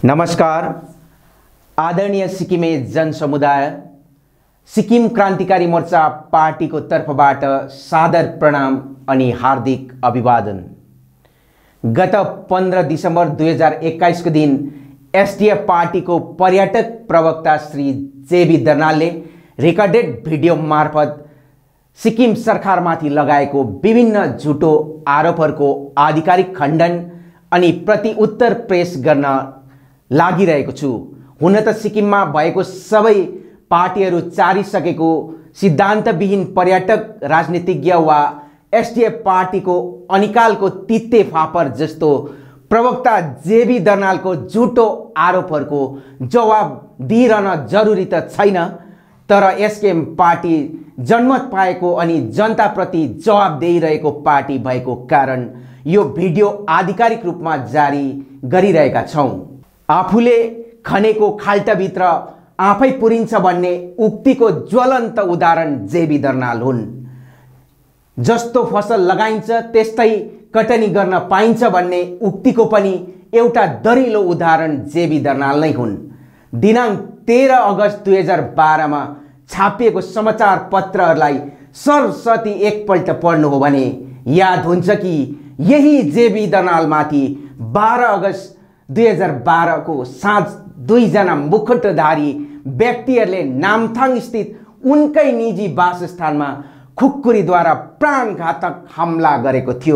नमस्कार आदरणीय सिक्किमे जनसमुदाय, सिक्किम क्रान्तिकारी मोर्चा पार्टीको तर्फबाट सादर प्रणाम अनि हार्दिक अभिवादन। गत 15 डिसेम्बर 2021 को दिन एसडीएफ पार्टीको पर्यटक प्रवक्ता श्री जेबी दर्नालले रेकर्डेड भिडियो मार्फत सिक्किम सरकारमाथि लगाएको विभिन्न झुटो आरोपहरूको आधिकारिक खण्डन अनि प्रतिउत्तर पेश गर्न लागिरहेको छु। हुन त सिक्किममा भएको सबै पार्टीहरू चारिसकेको सिद्धान्तविहीन पर्यटक राजनीतिज्ञ वा एसडीएफ पार्टीको अनिकालको तित्ते फापर जस्तो प्रवक्ता जेबी दर्नालको झुटो आरोपहरूको जवाब दिइरहन जरुरी त छैन, तर एसकेएम पार्टी जन्मत पाएको अनि जनताप्रति जवाब दिइरहेको पार्टी भएको कारण यो भिडियो आधिकारिक रूपमा जारी गरिरहेका छौं। आफूले खनेको खाल्टाभित्र आफै पुरिन्छ भन्ने उक्तिको ज्वलन्त उदाहरण जेबी दर्नाल हुन्। जस्तो फसल लगाइन्छ त्यस्तै कटनी गर्न पाइन्छ भन्ने उक्तिको पनि एउटा दरिलो उदाहरण जेबी दर्नाल नै हुन्। दिनांक 13 अगस्त 2012 मा छापिएको समाचार पत्रहरूलाई सरसती एकपल्ट पढ्नु हो भने याद हुन्छ कि यही जेबी दर्नालमाथि 12 अगस्त 2012 को साँझ दुईजना मुकुटधारी व्यक्तिहरूले नामथाङ स्थित उनकै निजी वासस्थानमा खुकुरीद्वारा प्राणघातक हमला गरेको थियो।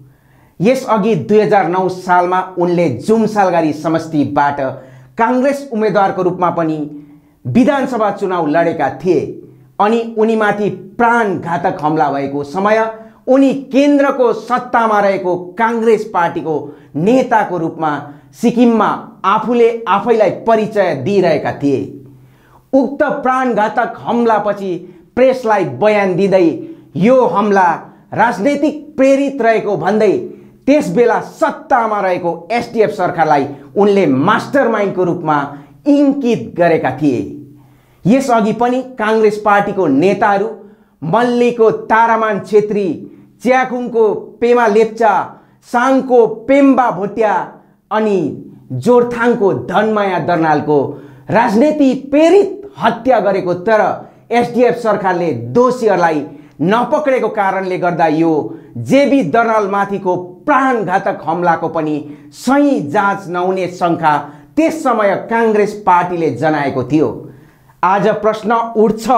यसअघि 2009 सालमा उनले जुमसालगढी समष्टिबाट कांग्रेस उम्मेदवारको रूपमा पनि विधानसभा चुनाव लडेका थिए अनि उनीमाथि प्राणघातक हमला भएको समय उनी केन्द्रको सत्तामा रहेको कांग्रेस पार्टीको नेताको रूपमा सिक्किममा आफूले आफैलाई परिचय दिइरहेका थिए। उक्त प्राणघातक हमलापछि प्रेसलाई बयान दिँदै यो हमला राजनैतिक प्रेरित रहेको भन्दै त्यसबेला सत्तामा रहेको एसडीएफ सरकारलाई उनले मास्टरमाइन्डको रूपमा इङ्कित गरेका थिए। यसअघि पनि कांग्रेस पार्टीको नेताहरू मल्लीको तारामान छेत्री, च्याखुङको पेमा लेप्चा, साङको पेम्बा भोटिया अनि जोरथाङको धनमाया दर्नालको राजनीति प्रेरित हत्या गरेको, तर एसडीएफ सरकारले दोषीहरूलाई नपक्रेको कारणले गर्दा यो जेबी दर्नालमाथिको प्राणघातक हमलाको पनि सही जाँच नहुने शंका त्यस समय कांग्रेस पार्टीले जनाएको थियो। आज प्रश्न उठ्छ,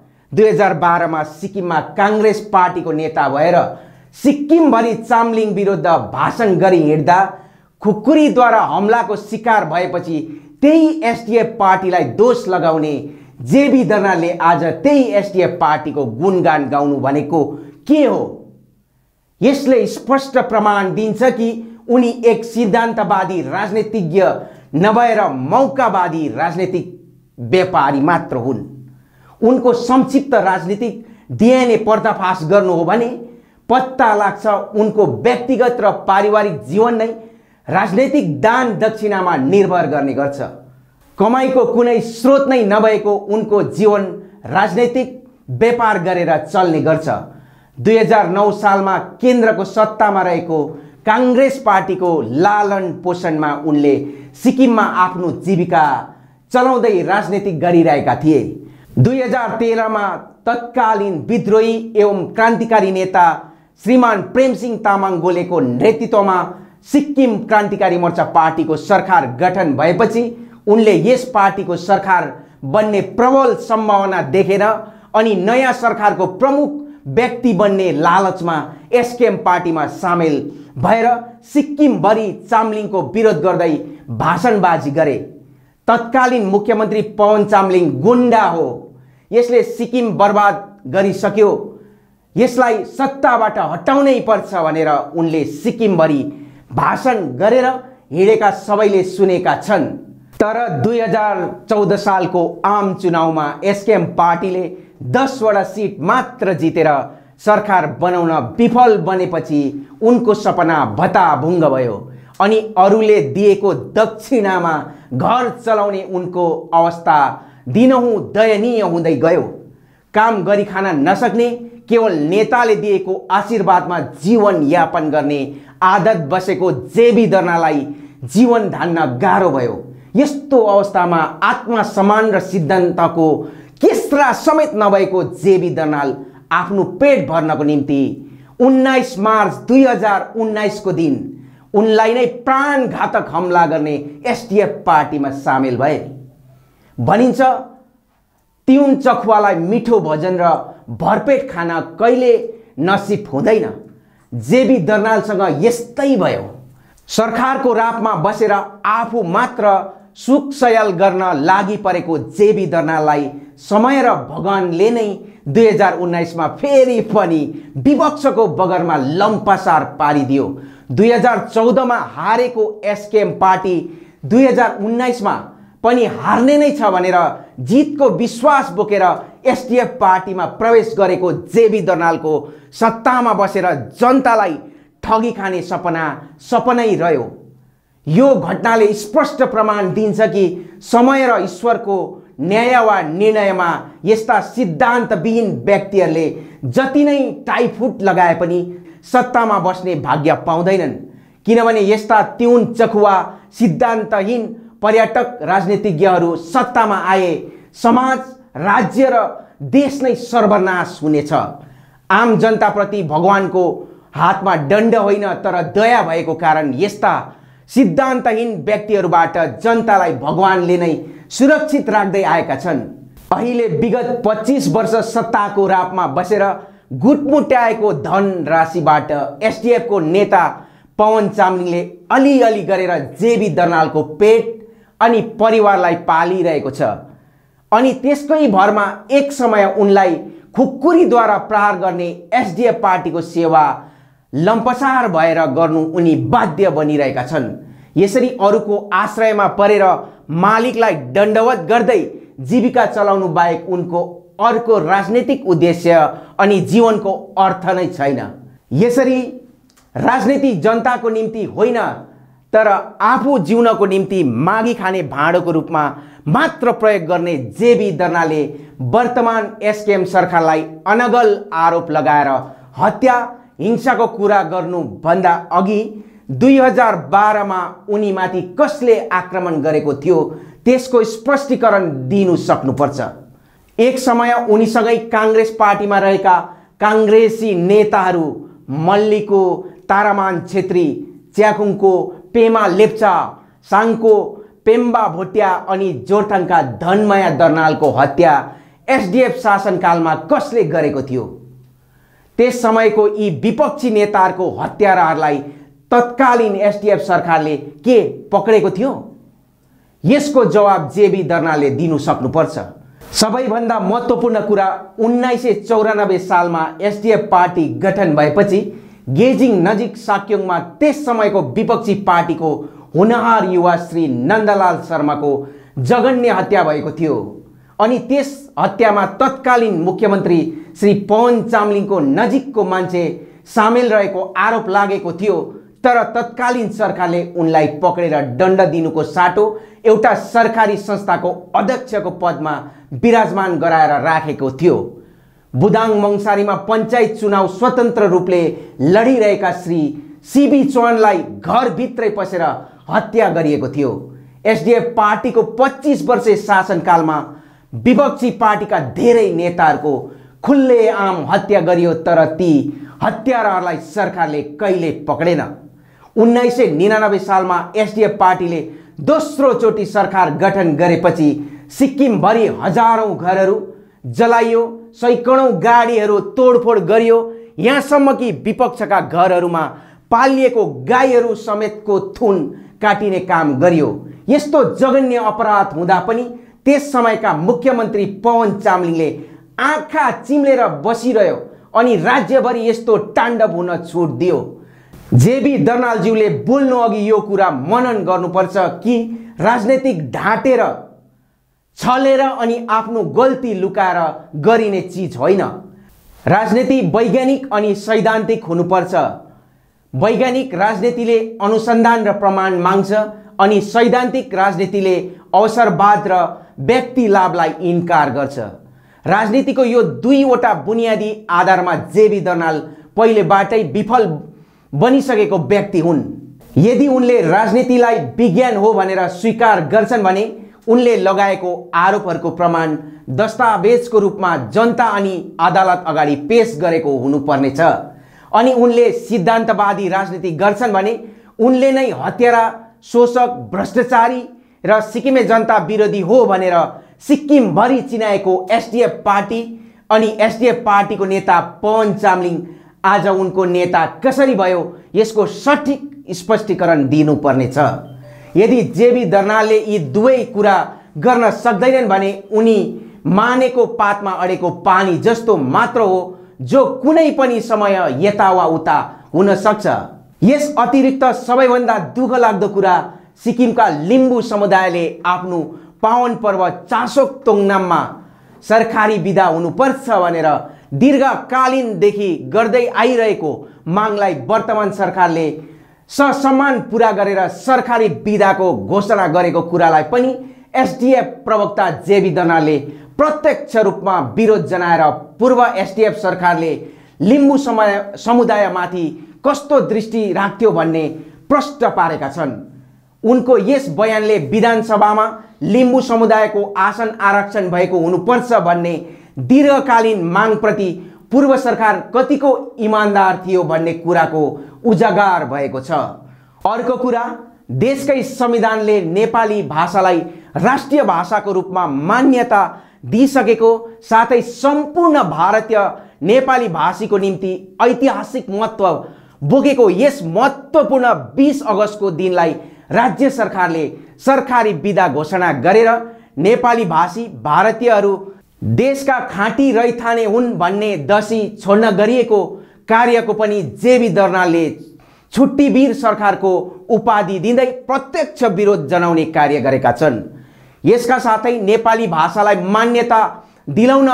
2012 मा सिक्किममा कांग्रेस पार्टीको नेता भएर सिक्किमभरि चामलिङ विरुद्ध भाषण गरी हिँड्दा खुकुरीद्वारा हमलाको शिकार भएपछि त्यही एसडीएफ पार्टीलाई दोष लगाउने जेबी दर्नालले आज त्यही एसडीएफ पार्टीको गुणगान गाउनु भनेको के हो? यसले स्पष्ट प्रमाण दिन्छ कि उनी एक सिद्धान्तवादी राजनीतिज्ञ नभएर मौकावादी राजनीतिक व्यापारी मात्र हुन्। उनको संक्षिप्त राजनीतिक डीएनए पर्दाफास गर्नु हो भने पत्ता लाग्छ उनको व्यक्तिगत र पारिवारिक जीवन नै राजनीतिक दान दक्षिणामा निर्भर गर्ने गर्छ। कमाईको कुनै स्रोत नै नभएको उनको जीवन राजनीतिक व्यापार गरेर चल्ने गर्छ। 2009 सालमा केन्द्रको सत्तामा रहेको कांग्रेस पार्टीको लालन पोषणमा उनले सिक्किममा आफ्नो जीविका चलाउँदै राजनीति गरिरहेका थिए। 2013 मा तत्कालीन विद्रोही एवं क्रान्तिकारी नेता श्रीमान प्रेमसिंह तामाङ गोलेको नेतृत्वमा सिक्किम क्रान्तिकारी मोर्चा पार्टीको सरकार गठन भएपछि उनले यस पार्टीको सरकार बन्ने प्रबल सम्भावना देखेर अनि नयाँ सरकारको प्रमुख व्यक्ति बन्ने लालचमा एसकेएम पार्टीमा सामेल भएर सिक्किमभरि चामलिङको विरोध गर्दै भाषणबाजी गरे। तत्कालीन मुख्यमन्त्री पवन चामलिङ गुण्डा हो, यसले सिक्किम बर्बाद गरिसक्यो, यसलाई सत्ताबाट हटाउनै पर्छ भनेर उनले सिक्किमभरि भाषण गरेर हिँडेका सबैले सुनेका छन्। तर 2014 सालको आम चुनावमा एसकेएम पार्टीले 10 वटा सिट मात्र जितेर सरकार बनाउन विफल बनेपछि उनको सपना भताभुङ्ग भयो अनि अरूले दिएको दक्षिणामा घर चलाउने उनको अवस्था दिनहुँ दयनीय हुँदै गयो। काम गरी खान नसक्ने, केवल नेताले दिएको आशीर्वादमा जीवन यापन गर्ने आदत बसेको जेबी दर्नाललाई जीवन धान्न गाह्रो भयो। यस्तो अवस्थामा आत्मसम्मान र सिद्धान्तको केस्रा समेत नभएको जेबी दर्नाल आफ्नो पेट भर्नको निम्ति 19 मार्च 2019 को दिन उनलाई नै प्राणघातक हमला गर्ने एसडीएफ पार्टीमा सामेल भए। भनिन्छ तिउन चखुवालाई मिठो भोजन र भरपेट खान कहिले नसिब हुँदैन। जेबी दर्नालसँग यस्तै भयो। सरकारको रापमा बसेर आफू मात्र सुख सयल गर्न लागि परेको जेबी दर्नाललाई समय र भगवानले नै 2019 मा फेरि पनि विपक्षको बगरमा लम्पासार पारिदियो। 2014 मा हारेको एसकेएम पार्टी 2019 मा पनि हार्ने नै छ भनेर जितको विश्वास बोकेर एसडीएफ पार्टीमा प्रवेश गरेको जेबी दर्नालको सत्तामा बसेर जनतालाई ठगी खाने सपना सपनै रह्यो। यो घटनाले स्पष्ट प्रमाण दिन्छ कि समय र ईश्वरको न्याय वा निर्णयमा यस्ता सिद्धान्तविहीन व्यक्तिहरूले जति नै टाइफुट लगाए पनि सत्तामा बस्ने भाग्य पाउँदैनन्। किनभने यस्ता तिउन चखुवा सिद्धान्तहीन पर्यटक राजनीतिज्ञहरू सत्तामा आए समाज, राज्य र देश नै सर्वनाश हुनेछ। आम जनताप्रति भगवानको हातमा दण्ड होइन तर दया भएको कारण यस्ता सिद्धान्तहीन व्यक्तिहरूबाट जनतालाई भगवानले नै सुरक्षित राख्दै आएका छन्। अहिले विगत 25 वर्ष सत्ताको रापमा बसेर गुटमुट्याएको धन राशिबाट एसडीएफ को नेता पवन चामलिङले अलिअलि गरेर जेबी दर्नालको पेट अनि परिवारलाई पालिरहेको छ। अनि त्यसकै भरमा एक समय उनलाई खुकुरीद्वारा प्रहार गर्ने एसडीएफ पार्टीको सेवा लम्पसार भएर गर्नु उनी बाध्य बनिरहेका छन्। यसरी अरूको आश्रयमा परेर मालिकलाई दण्डवत गर्दै जीविका चलाउनु बाहेक उनको अर्को राजनीतिक उद्देश्य अनि जीवनको अर्थ नै छैन। यसरी राजनीति जनताको निम्ति होइन तर आफू जिउनको निम्ति मागी खाने भाँडोको रूपमा मात्र प्रयोग गर्ने जेबी दर्नालले वर्तमान एसकेएम सरकारलाई अनगल आरोप लगाएर हत्या हिंसाको कुरा गर्नुभन्दा अघि 2012 मा उनीमाथि कसले आक्रमण गरेको थियो त्यसको स्पष्टीकरण दिनु सक्नुपर्छ। एक समय उनीसँगै कांग्रेस पार्टीमा रहेका कांग्रेसी नेताहरू मल्लीको तारामान छेत्री, च्याखुङको पेमा लेप्चा, साङको पेम्बा भोटिया अनि जोरथाङका धनमाया दर्नालको हत्या एसडीएफ शासनकालमा कसले गरेको थियो? त्यस समयको यी विपक्षी नेताहरूको हत्याराहरूलाई तत्कालीन एसडीएफ सरकारले के पक्रेको थियो? यसको जवाब जेबी दर्नालले दिनु सक्नुपर्छ। सबैभन्दा महत्त्वपूर्ण कुरा 1994 सालमा एसडीएफ पार्टी गठन भएपछि गेजिङ नजिक साक्योङमा त्यस समयको विपक्षी पार्टीको हुनहार युवा श्री नन्दलाल शर्माको जघन्य हत्या भएको थियो। अनि त्यस हत्यामा तत्कालीन मुख्यमन्त्री श्री पवन चामलिङको नजिकको मान्छे सामेल रहेको आरोप लागेको थियो। तर तत्कालीन सरकारले उनलाई पक्रेर दण्ड दिनुको साटो एउटा सरकारी संस्थाको अध्यक्षको पदमा विराजमान गराएर राखेको थियो। बुदाङ मंसारीमा पञ्चायत चुनाव स्वतन्त्र रूपले लडिरहेका श्री सीबी चौहानलाई घरभित्रै पसेर हत्या गरिएको थियो। एसडीएफ पार्टीको 25 वर्षे शासनकालमा विपक्षी पार्टीका धेरै नेताहरूको खुल्लेआम हत्या गरियो तर ती हत्याराहरूलाई सरकारले कहिले पक्रेन। 1999 सालमा एसडीएफ पार्टीले दोस्रो चोटि सरकार गठन गरेपछि सिक्किमभरि हजारौं घरहरू जलाइयो, सैकडौं गाडीहरू तोडफोड गरियो, यहाँसम्म कि विपक्षका घरहरूमा पालिएको गाईहरू समेतको थुन काटिने काम गरियो। यस्तो जघन्य अपराध हुँदा पनि त्यस समयका मुख्यमन्त्री पवन चामलिङले आँखा चिम्लेर बसिरह्यो अनि राज्यभरि यस्तो ताण्डव हुन छुट दियो। जेबी दर्नालज्यूले बोल्नु अघि यो कुरा मनन गर्नुपर्छ कि राजनीतिक ढाँटेर छलेर अनि आफ्नो गल्ती लुकाएर गरिने चीज होइन। राजनीति वैज्ञानिक अनि सैद्धान्तिक हुनुपर्छ। वैज्ञानिक राजनीतिले अनुसन्धान र प्रमाण माग्छ अनि सैद्धान्तिक राजनीतिले अवसरवाद र व्यक्ति लाभलाई इन्कार गर्छ। राजनीतिको यो दुईवटा बुनियादी आधारमा जेबी दर्नाल पहिलेबाटै विफल बनिसकेको व्यक्ति हुन्। यदि उनले राजनीतिलाई विज्ञान हो भनेर स्वीकार गर्छन् भने उनले लगाएको आरोपहरूको प्रमाण दस्तावेजको रूपमा जनता अनि अदालत अगाडि पेश गरेको हुनुपर्नेछ। अनि उनले सिद्धान्तवादी राजनीति गर्छन् भने उनले नै हत्यारा, शोषक, भ्रष्टाचारी र सिक्किमे जनता विरोधी हो भनेर सिक्किमभरि चिनाएको एसडिएफ पार्टी अनि एसडिएफ पार्टीको नेता पवन चामलिङ आज उनको नेता कसरी भयो यसको सठिक स्पष्टीकरण दिनुपर्नेछ। यदि जेबी दर्नालले यी दुवै कुरा गर्न सक्दैनन् भने उनी मानेको पातमा अडेको पानी जस्तो मात्र हो जो कुनै पनि समय यता वा उता हुन सक्छ। यस अतिरिक्त सबैभन्दा दुःख लाग्दो कुरा सिक्किमका लिम्बू समुदायले आफ्नो पावन पर्व चासोक तोङनाममा सरकारी बिदा हुनुपर्छ भनेर दीर्घकालीनदेखि गर्दै आइरहेको मागलाई वर्तमान सरकारले ससम्मान पूरा गरेर सरकारी बिदाको घोषणा गरेको कुरालाई पनि एसडिएफ प्रवक्ता जेबी दर्नालले प्रत्यक्ष रूपमा विरोध जनाएर पूर्व एसडिएफ सरकारले लिम्बू समुदायमाथि कस्तो दृष्टि राख्थ्यो भन्ने प्रश्न पारेका छन्। उनको यस बयानले विधानसभामा लिम्बू समुदायको आसन आरक्षण भएको हुनुपर्छ भन्ने दीर्घकालीन मागप्रति पूर्व सरकार कतिको इमानदार थियो भन्ने कुराको उजागर भएको छ। अर्को कुरा, देशकै संविधानले नेपाली भाषालाई राष्ट्रिय भाषाको रूपमा मान्यता दिइसकेको साथै सम्पूर्ण भारतीय नेपाली भाषीको निम्ति ऐतिहासिक महत्त्व बोकेको यस महत्त्वपूर्ण 20 अगस्तको दिनलाई राज्य सरकारले सरकारी बिदा घोषणा गरेर नेपाली भाषी भारतीयहरू देशका खाँटी रैथाने हुन् भन्ने दसी छोड्न गरिएको कार्यको पनि जेबी दर्नालले छुट्टीवीर सरकारको उपाधि दिँदै प्रत्यक्ष विरोध जनाउने कार्य गरेका छन्। यसका साथै नेपाली भाषालाई मान्यता दिलाउन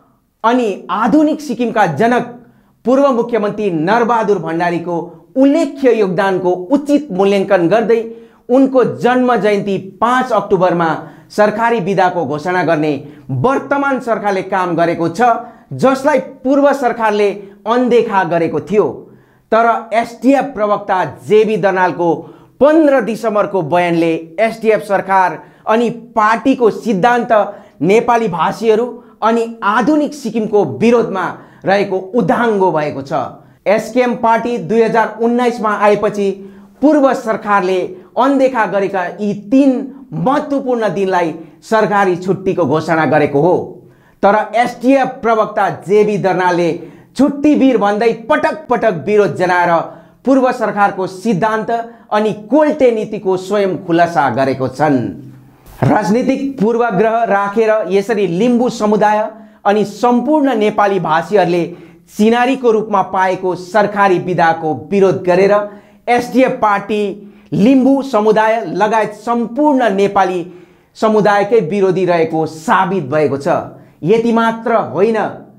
अनि आधुनिक सिक्किमका जनक पूर्व मुख्यमन्त्री नरबहादुर भण्डारीको उल्लेख्य योगदानको उचित मूल्याङ्कन गर्दै उनको जन्म जयन्ती 5 अक्टोबरमा सरकारी बिदाको घोषणा गर्ने वर्तमान सरकारले काम गरेको छ, जसलाई पूर्व सरकारले अनदेखा गरेको थियो। तर एसडिएफ प्रवक्ता जेबी दर्नालको 15 दिसम्बरको बयानले एसडिएफ सरकार अनि पार्टीको सिद्धान्त नेपाली भाषीहरू अनि आधुनिक सिक्किमको विरोधमा रहेको उद्धाङ्गो भएको छ। एसकेएम पार्टी 2019 मा आएपछि पूर्व सरकारले अनदेखा गरेका यी 3 महत्त्वपूर्ण दिनलाई सरकारी छुट्टीको घोषणा गरेको हो। तर एसडिएफ प्रवक्ता जेबी दर्नालले छुट्टीवीर भन्दै पटक पटक विरोध जनाएर पूर्व सरकारको सिद्धान्त अनि कोल्टे नीतिको स्वयं खुलासा गरेको छन्। राजनीतिक पूर्वाग्रह राखेर यसरी लिम्बू समुदाय अनि सम्पूर्ण नेपाली भाषीहरूले चिनारीको रूपमा पाएको सरकारी बिदाको विरोध गरेर एसडिएफ पार्टी लिम्बू समुदाय लगायत सम्पूर्ण नेपाली समुदायकै विरोधी रहेको साबित भएको छ। यति मात्र होइन,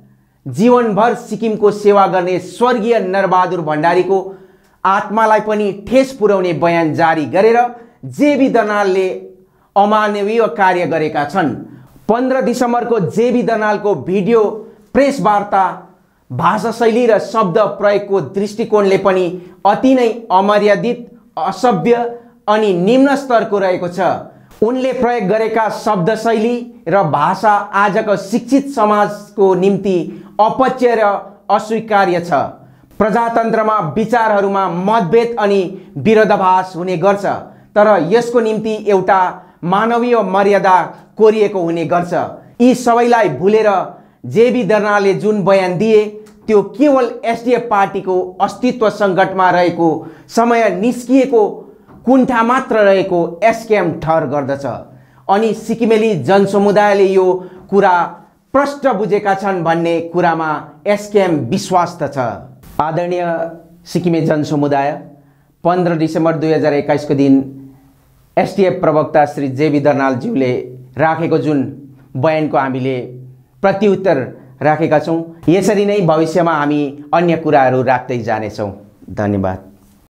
जीवनभर सिक्किमको सेवा गर्ने स्वर्गीय नरबहादुर भण्डारीको आत्मालाई पनि ठेस पुर्याउने बयान जारी गरेर जेबी दर्नालले अमानवीय कार्य गरेका छन्। 15 दिसम्बरको जेबी दर्नालको भिडियो प्रेस वार्ता भाषा शैली र शब्द प्रयोगको दृष्टिकोणले पनि अति नै अमर्यादित, असभ्य अनि निम्न स्तरको रहेको छ। उनले प्रयोग गरेका शब्द शैली र भाषा आजको शिक्षित समाजको निम्ति अपच्य र अस्वीकार्य छ। प्रजातन्त्रमा विचारहरूमा मतभेद अनि विरोधाभास हुने गर्छ, तर यसको निम्ति एउटा मानवीय मर्यादा कोरिएको हुने गर्छ। यी सबैलाई भुलेर जेबी दर्नालले जुन बयान दिए त्यो केवल एसडिएफ पार्टीको अस्तित्व सङ्कटमा रहेको समय निस्किएको कुण्ठा मात्र रहेको एसकेएम ठहर गर्दछ। अनि सिक्किमेली जनसमुदायले यो कुरा प्रष्ट बुझेका छन् भन्ने कुरामा एसकेएम विश्वस्त छ। आदरणीय सिक्किमे जनसमुदाय, 15 दिसम्बर 2021 को दिन एसडिएफ प्रवक्ता श्री जेबी दर्नालज्यूले राखेको जुन बयानको हामीले प्रत्युत्तर राखेका छौँ, यसरी नै भविष्यमा हामी अन्य कुराहरू राख्दै जानेछौँ। धन्यवाद।